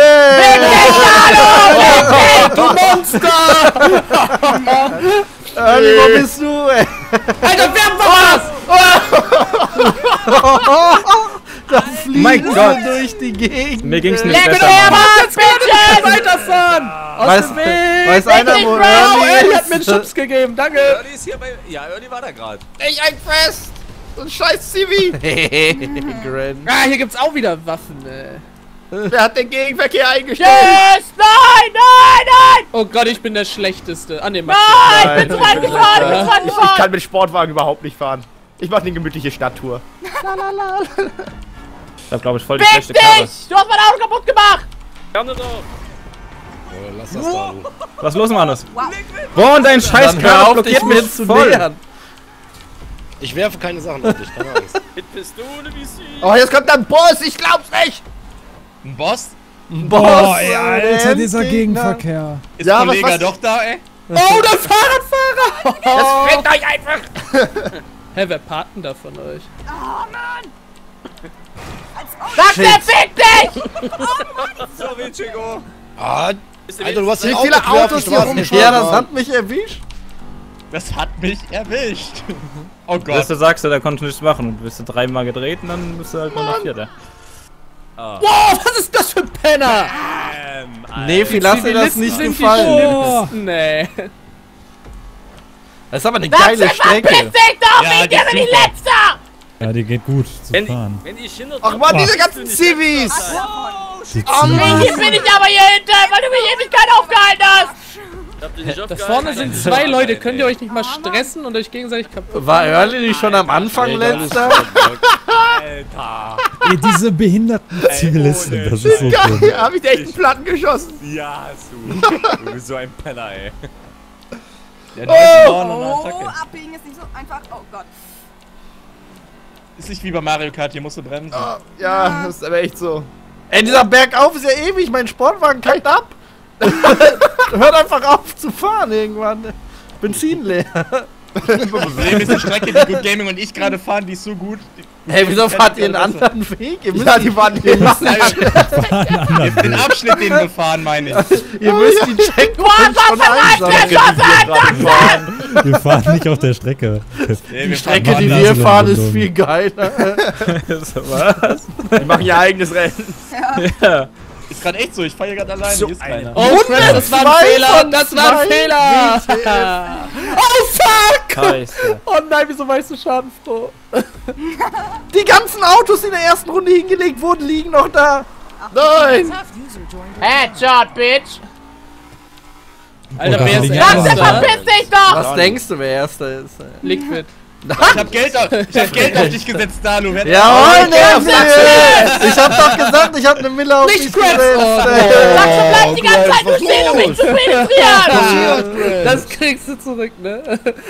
Speaker 2: Yeah! Du Monster! Early, wo bist du, ey?
Speaker 9: Alter, wer war das?
Speaker 2: Da fliegen
Speaker 6: Mein
Speaker 2: sie
Speaker 6: Gott.
Speaker 2: durch die Gegend.
Speaker 6: Mir ging's
Speaker 2: ey.
Speaker 6: nicht
Speaker 9: Leck
Speaker 6: besser.
Speaker 9: mir
Speaker 6: Mann.
Speaker 9: was, Bitches! Weiterfahren! Aus
Speaker 2: Weiß,
Speaker 9: dem Weg!
Speaker 2: weiß einer, wo Early
Speaker 9: Early
Speaker 2: ist?
Speaker 9: hat mir einen Schubs gegeben, danke!
Speaker 5: Early ist hier bei. Ja, Early war da gerade.
Speaker 8: Ich ein Fest! So ein scheiß Zivi!
Speaker 2: Grand.
Speaker 3: Ah, hier gibt's auch wieder Waffen, ey.
Speaker 8: Wer hat den Gegenverkehr eingestellt?
Speaker 9: Yes! Nein, nein, nein!
Speaker 3: Oh Gott, ich bin der Schlechteste. Ah, ne, Max.
Speaker 9: Nein, ich bin zu weit gefahren, ich bin zu weit
Speaker 6: Ich
Speaker 9: gefahren!
Speaker 6: kann mit Sportwagen überhaupt nicht fahren.
Speaker 8: Ich mach eine gemütliche Stadttour.
Speaker 6: Ich hab, glaube ich, voll die
Speaker 9: Fick
Speaker 6: schlechte Karre.
Speaker 9: dich! Du hast mein Auto kaputt gemacht!
Speaker 5: Gerne doch.
Speaker 11: Oh, lass das da.
Speaker 6: Was ist los, Manus?
Speaker 7: Wow.
Speaker 6: Boah, und dein scheiß
Speaker 2: Dann hör
Speaker 6: Karre
Speaker 2: auf,
Speaker 6: blockiert
Speaker 2: dich mir
Speaker 6: mich
Speaker 2: zu
Speaker 6: voll.
Speaker 2: nähern.
Speaker 11: Ich werfe keine Sachen auf dich, keine Angst.
Speaker 5: Mit Pistole wie sie.
Speaker 8: Oh, jetzt kommt ein Boss, ich glaub's nicht!
Speaker 1: Ein Boss?
Speaker 4: Boah, ey,
Speaker 2: äh,
Speaker 4: Alter, dieser
Speaker 2: Endgegner.
Speaker 4: Gegenverkehr.
Speaker 1: Ist
Speaker 8: Ja, was-
Speaker 1: Kollege
Speaker 8: was-
Speaker 1: doch da, ey?
Speaker 2: Oh, der Fahrradfahrer!
Speaker 8: Das fickt euch einfach!
Speaker 3: Hä, wer parkt denn da von euch?
Speaker 7: Oh Mann!
Speaker 9: Sag der fick dich!
Speaker 1: Sorry, Chico.
Speaker 11: Ah,
Speaker 5: Ist der
Speaker 11: Alter, du hast
Speaker 8: Wie
Speaker 11: den
Speaker 8: viele
Speaker 11: Auto quer auf die
Speaker 8: Autos hier
Speaker 11: Straße
Speaker 8: rumfahren?
Speaker 2: Ja, das hat mich erwischt.
Speaker 1: Das hat mich erwischt. Oh
Speaker 6: Bis
Speaker 1: Gott.
Speaker 6: du sagst, da konntest du nichts machen und bist du dreimal gedreht und dann bist du halt nur noch Vierter.
Speaker 3: Wow, was ist das für ein Penner?
Speaker 2: Nee, viel lass dir das nicht
Speaker 3: sind die
Speaker 2: gefallen.
Speaker 3: Schlimmsten, nee.
Speaker 2: Das ist aber eine
Speaker 9: Sag
Speaker 2: geile Strecke.
Speaker 9: Verpiss dich doch!
Speaker 1: Ja,
Speaker 9: ich
Speaker 1: die
Speaker 9: bin
Speaker 1: ist
Speaker 9: die
Speaker 1: super.
Speaker 9: Letzte!
Speaker 4: Ja, die geht gut zu
Speaker 5: Wenn,
Speaker 4: fahren.
Speaker 5: wenn ich hinter
Speaker 8: Ach man, diese ganzen Civis!
Speaker 4: Die
Speaker 9: Oh Mann, hier bin ich aber hier hinten, weil du mich Ewigkeit aufgehalten hast!
Speaker 3: Da vorne sind zwei Leute, könnt ihr euch nicht mal stressen und euch gegenseitig kaputt
Speaker 2: War Early nicht schon am Anfang letzter?
Speaker 5: Alter.
Speaker 4: Ey, diese behinderten Zivilisten, das ist so schlimm.
Speaker 8: Da hab ich dir echt einen Platten geschossen.
Speaker 5: Ja, hast du. Du bist so ein Penner, ey.
Speaker 1: Der neue Born und
Speaker 7: Oh,
Speaker 1: Attacke.
Speaker 7: abbiegen ist nicht so einfach. Oh Gott.
Speaker 1: Ist nicht wie bei Mario Kart, hier musst du bremsen.
Speaker 8: Oh, ja, das ist aber echt so. Ey, dieser Bergauf ist ja ewig, mein Sportwagen kackt ab. Hört einfach auf zu fahren irgendwann. Benzin leer.
Speaker 1: Das Problem ist, die Strecke, die Good Gaming und ich gerade fahren, die ist so gut. Die,
Speaker 2: Hey, wieso
Speaker 1: die
Speaker 2: fahrt ihr einen
Speaker 1: besser.
Speaker 2: anderen Weg? Ihr müsst,
Speaker 8: Ja, die waren hier.
Speaker 1: Den Abschnitt, den wir fahren, meine ich.
Speaker 2: ihr müsst die Checkpoints schon einsammeln.
Speaker 4: Wir fahren nicht auf der Strecke.
Speaker 1: Nee,
Speaker 2: Die
Speaker 1: wir
Speaker 2: Strecke,
Speaker 1: fahren
Speaker 2: die
Speaker 1: woanders.
Speaker 2: wir
Speaker 4: Nase
Speaker 2: fahren, ist
Speaker 4: Belohnung.
Speaker 2: viel geiler.
Speaker 6: Was?
Speaker 8: Die machen ihr eigenes Rennen.
Speaker 6: Ja.
Speaker 1: Ist gerade echt so, ich fahre hier gerade alleine, hier ist keiner.
Speaker 3: Oh, Chris, das war ein
Speaker 2: Zwei
Speaker 3: Fehler!
Speaker 2: von
Speaker 3: Das war ein
Speaker 2: zwei
Speaker 3: Fehler!
Speaker 2: Oh fuck!
Speaker 6: Scheiße.
Speaker 3: Oh nein, wieso warst du schadenfroh?
Speaker 2: Die ganzen Autos, die in der ersten Runde hingelegt wurden, liegen noch da. Nein!
Speaker 9: Headshot, Bitch!
Speaker 3: Alter,
Speaker 4: Oh,
Speaker 3: wer ist
Speaker 4: das
Speaker 9: Sag
Speaker 4: Ja.
Speaker 9: der
Speaker 3: Erster?
Speaker 9: verpiss dich doch!
Speaker 2: Was denkst du, wer erster ist?
Speaker 3: Liquid.
Speaker 1: Ich hab Geld auf, ich hab Geld auf dich gesetzt, Dalu. Wer-
Speaker 2: Jawohl,
Speaker 1: Oh,
Speaker 2: Nervi! Ich hab doch gesagt, ich hab eine Mille auf dich
Speaker 3: Nicht Crabs!
Speaker 2: gesetzt.
Speaker 9: Sag schon, bleib die ganze Zeit nur stehen, um mich zu penetrieren!
Speaker 3: Das kriegst du zurück, ne?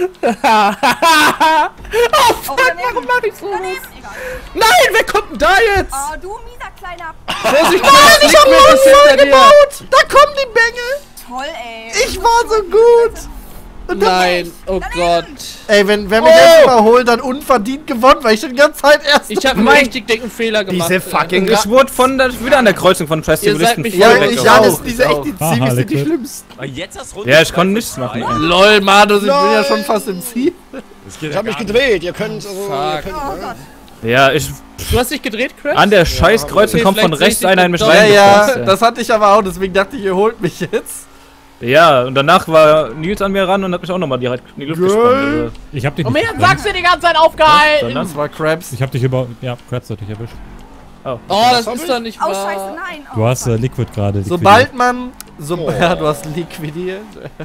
Speaker 7: Oh, warum
Speaker 3: mach ich sowas?
Speaker 7: Egal.
Speaker 3: Nein, wer kommt denn da jetzt?
Speaker 7: Oh, du mieser kleiner.
Speaker 3: Vorsicht,
Speaker 2: Nein, ich hab
Speaker 3: Liquid ist
Speaker 2: einen
Speaker 3: hinter
Speaker 2: voll
Speaker 3: dir.
Speaker 2: gebaut! Da kommen die Bengel!
Speaker 7: Toll, ey.
Speaker 2: Ich war so gut! Und dann,
Speaker 3: Nein, oh Gott.
Speaker 2: ey, wenn, wenn wir das überholen, dann unverdient gewonnen, weil ich die ganze Zeit erst.
Speaker 3: Ich hab einen richtig dicken Fehler gemacht.
Speaker 8: Diese fucking
Speaker 6: Ich wurde von der, wieder an der Kreuzung von scheiß
Speaker 3: Ihr seid
Speaker 6: Zivilisten
Speaker 3: mich
Speaker 2: Ja,
Speaker 3: voll
Speaker 6: voll
Speaker 2: ich
Speaker 6: weggehauen.
Speaker 2: auch. Diese echt, die
Speaker 4: Haha,
Speaker 2: Zivis sind die
Speaker 4: Liquid.
Speaker 8: schlimmsten.
Speaker 5: Aber jetzt hast Runde
Speaker 6: Ja, ich konnte nichts machen. ey.
Speaker 2: LOL, Mado, sind wir ja schon fast im Ziel.
Speaker 11: ich hab mich gedreht, ihr könnt, also, ihr könnt,
Speaker 7: Oh Gott.
Speaker 6: Ja, ich.
Speaker 3: Du hast dich gedreht, Chris?
Speaker 6: An der scheiß Kreuzung
Speaker 3: Okay,
Speaker 6: kommt von
Speaker 3: vielleicht
Speaker 6: rechts
Speaker 3: sehe ich
Speaker 6: einer in mich
Speaker 3: den
Speaker 2: Ja,
Speaker 6: reingefasst.
Speaker 2: ja, das hatte ich aber auch, deswegen dachte ich, ihr holt mich jetzt.
Speaker 6: Ja, und danach war Nils an mir ran und hat mich auch nochmal direkt in die Luft gesprungen.
Speaker 4: Ich hab dich
Speaker 9: Und
Speaker 4: nicht
Speaker 9: mir sagst du die ganze Zeit aufgehalten!
Speaker 2: Das war Krabs.
Speaker 4: Ich hab dich über... Ja, Krabs hat dich erwischt.
Speaker 3: Oh, das ist doch nicht
Speaker 7: Oh,
Speaker 3: wahr.
Speaker 7: scheiße, nein. Oh,
Speaker 4: Du hast äh,
Speaker 7: Gott.
Speaker 4: Liquid gerade.
Speaker 2: Sobald man. So, ja, du hast liquidiert.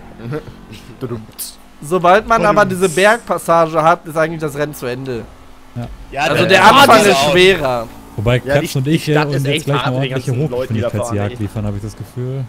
Speaker 2: Sobald man aber diese Bergpassage hat, ist eigentlich das Rennen zu Ende.
Speaker 1: Ja,
Speaker 2: Also
Speaker 1: der-
Speaker 2: der
Speaker 1: der
Speaker 2: Anfang
Speaker 1: Auto
Speaker 2: ist
Speaker 1: aus.
Speaker 2: schwerer.
Speaker 4: Wobei
Speaker 8: Ja,
Speaker 4: Krabs
Speaker 8: die-
Speaker 4: und ich
Speaker 8: die
Speaker 4: äh,
Speaker 8: Stadt
Speaker 4: uns
Speaker 8: ist
Speaker 4: jetzt
Speaker 8: echt
Speaker 4: gleich
Speaker 8: hart
Speaker 4: eine
Speaker 8: mit den
Speaker 4: ordentliche
Speaker 8: ganzen Leuten, die da fahren,
Speaker 4: Hochgeschwindigkeitsjagd
Speaker 8: ey.
Speaker 4: liefern, habe ich das Gefühl.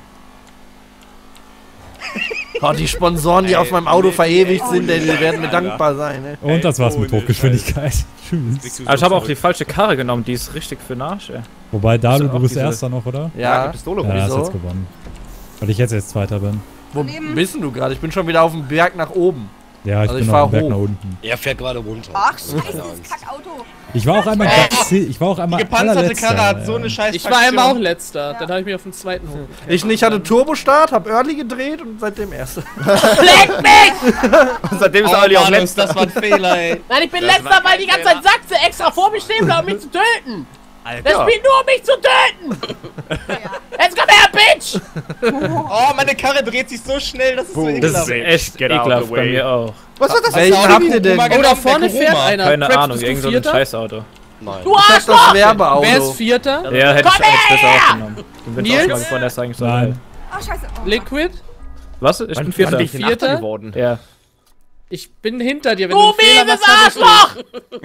Speaker 2: Oh, die Sponsoren, die auf meinem Auto verewigt sind, ey, die werden mir dankbar sein. Ey.
Speaker 4: Und das war's mit
Speaker 5: ohne
Speaker 4: Hochgeschwindigkeit. Tschüss.
Speaker 6: Aber ich habe auch die falsche Karre genommen, die ist richtig für den Arsch, ey.
Speaker 4: Wobei, Dalu,
Speaker 6: auch
Speaker 4: du bist
Speaker 6: diese-
Speaker 4: Erster noch, oder?
Speaker 2: Ja,
Speaker 8: die Pistole
Speaker 4: Ja,
Speaker 8: rum.
Speaker 4: hast
Speaker 2: wieso?
Speaker 4: jetzt gewonnen. Weil ich jetzt jetzt Zweiter bin.
Speaker 2: wo bist denn du gerade? Ich bin schon wieder auf dem Berg nach oben.
Speaker 4: Ja, ich
Speaker 2: Also
Speaker 4: bin
Speaker 2: ich
Speaker 4: auf
Speaker 2: fahr
Speaker 4: dem Berg
Speaker 2: hoch.
Speaker 4: nach unten.
Speaker 11: er fährt gerade runter.
Speaker 7: Ach, scheiße, dieses Kackauto.
Speaker 4: Ich war auch einmal ganz, ich war auch einmal
Speaker 1: Die gepanzerte
Speaker 4: allerletzter,
Speaker 1: Karre hat so eine
Speaker 4: ja.
Speaker 1: scheiß
Speaker 3: Ich war einmal auch
Speaker 1: Traktion.
Speaker 3: letzter,
Speaker 7: Ja.
Speaker 3: dann habe ich mich auf den zweiten hoch.
Speaker 2: Ich nicht, hatte Turbostart, hab Early gedreht und seitdem Erster.
Speaker 9: Leck mich!
Speaker 8: Und seitdem ist
Speaker 1: Oh,
Speaker 8: Ali auch
Speaker 1: Manus,
Speaker 8: letzter.
Speaker 1: das war ein Fehler, ey.
Speaker 9: Nein, ich bin
Speaker 5: Das
Speaker 9: letzter,
Speaker 5: war
Speaker 9: weil die
Speaker 5: kein
Speaker 9: ganze Zeit Sachse extra vor mir stehen bleibt, um mich zu töten!
Speaker 5: Alter.
Speaker 9: Das spielt nur, um mich zu töten! Jetzt komm her, Bitch!
Speaker 1: Oh, meine Karre dreht sich so schnell, das ist so
Speaker 6: Das
Speaker 1: ekelhaft.
Speaker 6: ist echt
Speaker 8: Get out
Speaker 6: ekelhaft
Speaker 8: the
Speaker 6: bei
Speaker 8: way.
Speaker 6: mir auch.
Speaker 8: Was war das?
Speaker 2: Welchen
Speaker 1: Hast du
Speaker 2: habt
Speaker 1: auch
Speaker 2: ihr denn?
Speaker 1: Kuruma
Speaker 3: Oh, da
Speaker 1: genommen?
Speaker 3: vorne
Speaker 1: Der
Speaker 3: fährt
Speaker 1: Kuruma.
Speaker 3: einer.
Speaker 6: Keine
Speaker 3: Crabs,
Speaker 6: Ahnung,
Speaker 3: bist du
Speaker 6: irgend so ein
Speaker 3: Vierter?
Speaker 6: Scheißauto.
Speaker 11: Nein.
Speaker 9: Du
Speaker 2: Ich hab
Speaker 9: Arschloch!
Speaker 2: das Werbeauto.
Speaker 3: Wer ist Vierter?
Speaker 6: Ja, hätte ich, hätte ich besser
Speaker 9: her!
Speaker 6: aufgenommen. Den bin ich
Speaker 3: Nils?
Speaker 6: auch mal von der eigentlich so.
Speaker 4: Nein.
Speaker 7: Oh, scheiße. Oh,
Speaker 3: Liquid?
Speaker 6: Was? Ich bin Vierter.
Speaker 8: Ich bin
Speaker 3: Vierter?
Speaker 8: Achter geworden.
Speaker 6: Ja.
Speaker 3: Ich bin hinter dir, wenn
Speaker 9: Du
Speaker 3: du einen Fehler
Speaker 9: mieses
Speaker 3: machst.
Speaker 9: Arschloch!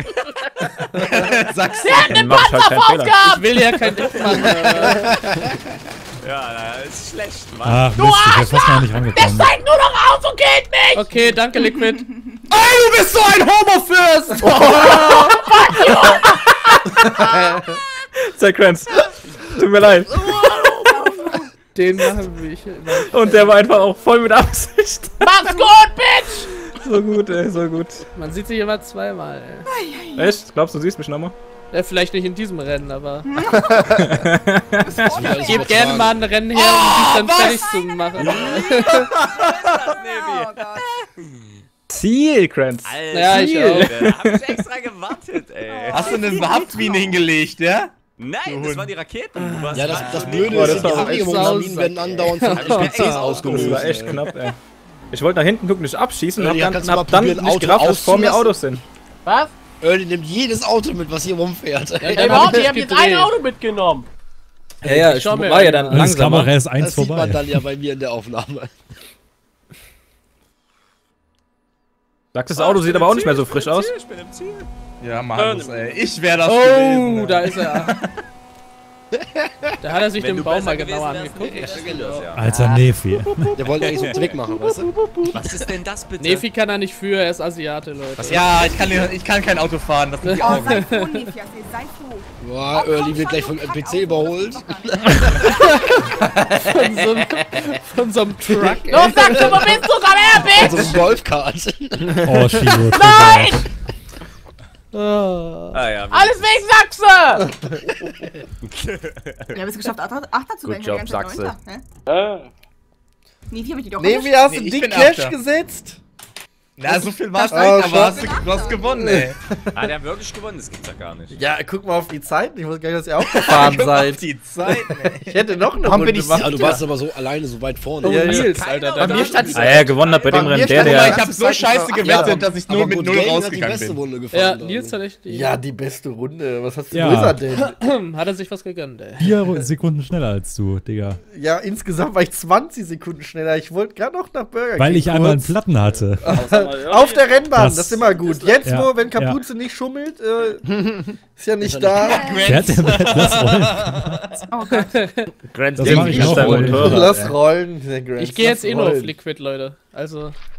Speaker 1: Sag's
Speaker 9: Der hat den
Speaker 6: Mach ich halt
Speaker 9: Panzer
Speaker 6: keinen Fehler.
Speaker 9: gehabt!
Speaker 3: Ich will ja kein Dick machen.
Speaker 5: Ja, na, ist schlecht, Mann.
Speaker 4: Ach, Mist, ich wäre fast noch nicht
Speaker 9: Der
Speaker 4: rangekommen.
Speaker 9: steigt nur noch aus und geht nicht!
Speaker 3: Okay, danke, Liquid.
Speaker 2: Ey, du bist so ein Homo-Fürst!
Speaker 6: Zack, Renz. Tut mir leid.
Speaker 3: Den machen wir. Ich,
Speaker 6: Und der war einfach auch voll mit Absicht.
Speaker 9: Mach's gut, Bitch!
Speaker 6: So gut, ey, so gut.
Speaker 3: man sieht sich immer zweimal, ey.
Speaker 6: Echt? Glaubst du, du siehst mich nochmal?
Speaker 3: Ja, vielleicht nicht in diesem Rennen, aber.
Speaker 11: Ich
Speaker 3: Ich gebe gerne mal ein Rennen her, um dich dann fertig zu machen.
Speaker 7: Oh Gott.
Speaker 6: Ziel, Kranz.
Speaker 5: Alter,
Speaker 3: Ja, ich auch.
Speaker 5: da hab ich extra gewartet, ey.
Speaker 1: Hast du eine Haftmine hingelegt, ja?
Speaker 5: Nein, das waren die Raketen. Du warst
Speaker 11: Ja, das, das
Speaker 5: nee.
Speaker 11: Blöde
Speaker 6: Boah,
Speaker 11: ist,
Speaker 6: das
Speaker 11: die
Speaker 6: war
Speaker 11: Anhänge
Speaker 3: echt
Speaker 11: von Minen werden andauernd von P Cs ausgelöst.
Speaker 6: Das war echt
Speaker 11: ey.
Speaker 6: knapp, ey. Ich wollte nach hinten gucken, nicht abschießen und
Speaker 11: Ja,
Speaker 6: hab
Speaker 11: kannst
Speaker 6: dann,
Speaker 11: du
Speaker 6: hab
Speaker 11: mal
Speaker 6: dann
Speaker 11: probieren,
Speaker 6: nicht
Speaker 11: Auto
Speaker 6: gerafft, dass vor mir
Speaker 11: auszulassen?
Speaker 6: Autos sind.
Speaker 9: Was?
Speaker 11: Early nimmt jedes Auto mit, was hier rumfährt.
Speaker 3: Ja,
Speaker 9: Ey,
Speaker 3: dann
Speaker 9: überhaupt,
Speaker 3: hab ich
Speaker 9: ich hab jetzt
Speaker 3: gedreht.
Speaker 9: ein Auto mitgenommen.
Speaker 6: Ja, ja, ich
Speaker 3: Schau mir
Speaker 6: war ja
Speaker 3: an.
Speaker 6: dann
Speaker 4: Das
Speaker 6: langsamer.
Speaker 4: Kamera ist eins
Speaker 11: Das sieht man
Speaker 4: vorbei.
Speaker 11: dann ja bei mir in der Aufnahme.
Speaker 6: Sagt das Auto sieht aber auch nicht mehr so frisch aus.
Speaker 5: Ich bin im Ziel.
Speaker 1: Ja, Mann, ey. Ich wäre das
Speaker 3: Oh,
Speaker 1: gewesen.
Speaker 3: da ist er. Da hat er sich
Speaker 5: Wenn
Speaker 3: den
Speaker 5: du
Speaker 3: Baum
Speaker 5: besser
Speaker 3: mal
Speaker 5: gewesen
Speaker 3: genauer
Speaker 5: wärst,
Speaker 3: angeguckt.
Speaker 5: nee, das stimmt das, ja.
Speaker 4: Alter Nefi.
Speaker 11: Der wollte eigentlich so einen Trick machen, weißt du?
Speaker 5: Was ist denn das bitte?
Speaker 3: Nefi kann er nicht für, er ist Asiate, Leute.
Speaker 1: Ja, ich kann, ich kann kein Auto fahren, das sind die
Speaker 7: Oh,
Speaker 1: Augen.
Speaker 7: sei froh, Nefias, sei froh.
Speaker 11: Boah, Early wird gleich vom N P C überholt.
Speaker 3: Von so, einem- von so einem Truck, ey.
Speaker 9: Los, sagst du, wo bist du? Komm her, Bitch!
Speaker 11: So ein Golfkart.
Speaker 4: Oh, Shido.
Speaker 9: Nein!
Speaker 3: Oh.
Speaker 5: Ah, ja,
Speaker 9: Alles wegen Sachse!
Speaker 7: Wir haben es geschafft, Achter, Achter zu werden.
Speaker 6: Good job,
Speaker 7: die ganze Zeit
Speaker 6: Sachse.
Speaker 7: Neunter, ne? Nefi hab ich dich doch
Speaker 2: Nee, wie hast du
Speaker 1: Nee, ich
Speaker 2: Dick
Speaker 1: bin
Speaker 2: Cash
Speaker 1: Achter.
Speaker 2: gesetzt?
Speaker 1: Na, so viel war's
Speaker 2: Oh,
Speaker 1: nicht, aber hast
Speaker 2: schade.
Speaker 1: du, du hast gewonnen, ey.
Speaker 5: Ah, der hat wirklich gewonnen, das gibt's ja gar nicht.
Speaker 2: Ja, guck mal auf die Zeiten. Ich wusste gar nicht, dass ihr auch gefahren
Speaker 1: Guck auf
Speaker 2: seid.
Speaker 1: die Zeit, ey.
Speaker 2: Ich hätte noch eine
Speaker 1: Warum
Speaker 2: Runde
Speaker 1: bin ich-
Speaker 2: gemacht.
Speaker 11: Ja, du warst aber so alleine so weit vorne.
Speaker 2: Ja,
Speaker 3: Nils,
Speaker 2: Nils,
Speaker 3: Alter,
Speaker 2: Bei
Speaker 3: da
Speaker 2: mir stand
Speaker 6: Ah, ja, gewonnen hat bei dem
Speaker 2: Bei
Speaker 6: Rennen
Speaker 2: mir
Speaker 6: der,
Speaker 2: stand
Speaker 1: Guck mal,
Speaker 6: der...
Speaker 1: ich hab so scheiße gewettet, dass ich nur
Speaker 11: aber
Speaker 1: mit
Speaker 11: Good
Speaker 1: null
Speaker 11: Game hat die
Speaker 1: rausgegangen
Speaker 11: beste
Speaker 1: bin.
Speaker 11: Runde gefahren.
Speaker 3: Ja,
Speaker 11: dann.
Speaker 3: Nils hat echt.
Speaker 2: Ja, die beste Runde. Was hast du
Speaker 4: Ja.
Speaker 2: wo ist er denn?
Speaker 3: Hat er sich was gegönnt, ey.
Speaker 4: Vier Sekunden schneller als du, Digga.
Speaker 2: Ja, insgesamt war ich zwanzig Sekunden schneller. Ich wollte gerade noch nach Burger King
Speaker 4: Weil ich einmal einen
Speaker 2: kurz.
Speaker 4: Platten hatte.
Speaker 2: Auf der Rennbahn, das,
Speaker 4: Das-
Speaker 2: ist immer gut. Jetzt,
Speaker 4: Ja,
Speaker 2: wo, wenn Kapuze nicht schummelt, äh, ist ja nicht
Speaker 11: Ist
Speaker 2: da.
Speaker 4: Fährt der mit das rollen?
Speaker 7: Oh Gott.
Speaker 6: Grand
Speaker 4: Das
Speaker 6: Ding
Speaker 4: mach ich
Speaker 6: ist
Speaker 4: auch
Speaker 6: dein
Speaker 4: wohl.
Speaker 6: Motorrad,
Speaker 2: Lass
Speaker 6: ey.
Speaker 2: rollen. der Grant,
Speaker 3: Ich gehe jetzt
Speaker 2: lass
Speaker 3: eh nur auf
Speaker 2: rollen.
Speaker 3: Liquid, Leute. Also,